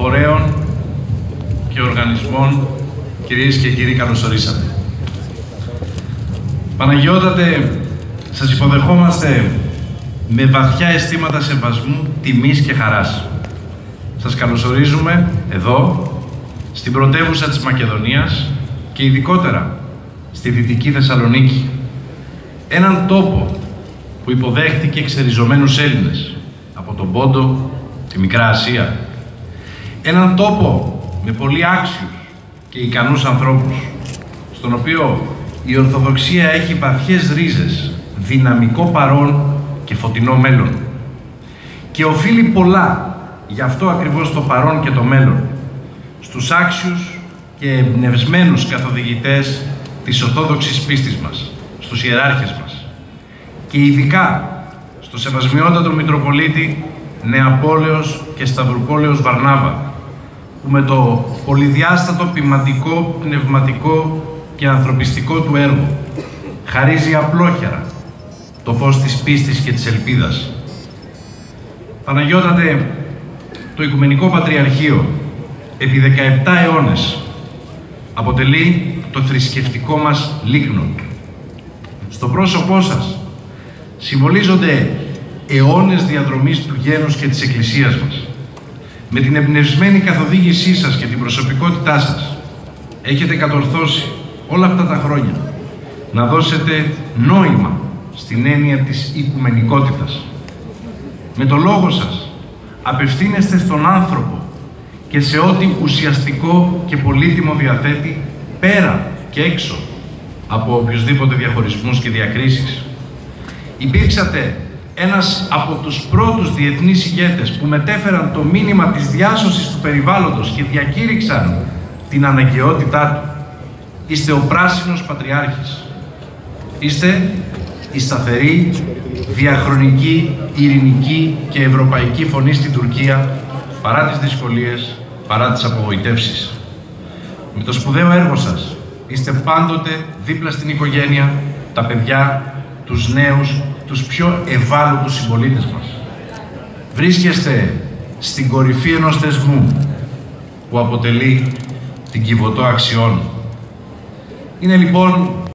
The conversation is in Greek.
φορέων και οργανισμών, κυρίες και κύριοι, καλώς ορίσατε. Παναγιώτατε, σας υποδεχόμαστε με βαθιά αισθήματα σεβασμού, τιμής και χαράς. Σας καλωσορίζουμε εδώ, στην πρωτεύουσα της Μακεδονίας και ειδικότερα στη Δυτική Θεσσαλονίκη. Έναν τόπο που υποδέχτηκε εξεριζωμένους Έλληνες από τον Πόντο, τη Μικρά Ασία. Έναν τόπο με πολύ άξιους και ικανούς ανθρώπους, στον οποίο η Ορθοδοξία έχει βαθιές ρίζες, δυναμικό παρόν και φωτεινό μέλλον. Και οφείλει πολλά, γι' αυτό ακριβώς το παρόν και το μέλλον, στους άξιους και εμπνευσμένους καθοδηγητές της Ορθόδοξης πίστης μας, στους ιεράρχες μας και ειδικά στο Σεβασμιότατο Μητροπολίτη Νεαπόλεως και Σταυρουπόλεως Βαρνάβα, που με το πολυδιάστατο ποιμαντικό, πνευματικό και ανθρωπιστικό του έργο χαρίζει απλόχερα το φως της πίστης και της ελπίδας. Παναγιώτατε, το Οικουμενικό Πατριαρχείο επί 17 αιώνες αποτελεί το θρησκευτικό μας λίκνο. Στο πρόσωπό σας συμβολίζονται αιώνες διαδρομής του γένους και της Εκκλησίας μας. Με την εμπνευσμένη καθοδήγησή σας και την προσωπικότητά σας έχετε κατορθώσει όλα αυτά τα χρόνια να δώσετε νόημα στην έννοια της οικουμενικότητας. Με το λόγο σας απευθύνεστε στον άνθρωπο και σε ό,τι ουσιαστικό και πολύτιμο διαθέτει πέρα και έξω από οποιουσδήποτε διαχωρισμούς και διακρίσεις. Υπήρξατε ένας από τους πρώτους διεθνείς ηγέτες που μετέφεραν το μήνυμα της διάσωσης του περιβάλλοντος και διακήρυξαν την αναγκαιότητά του. Είστε ο πράσινος πατριάρχης. Είστε η σταθερή, διαχρονική, ειρηνική και ευρωπαϊκή φωνή στην Τουρκία, παρά τις δυσκολίες, παρά τις απογοητεύσεις. Με το σπουδαίο έργο σας είστε πάντοτε δίπλα στην οικογένεια, τα παιδιά, τους νέους, τους πιο ευάλωτους συμπολίτες μας. Βρίσκεστε στην κορυφή ενός θεσμού που αποτελεί την Κιβωτό αξιών. Είναι λοιπόν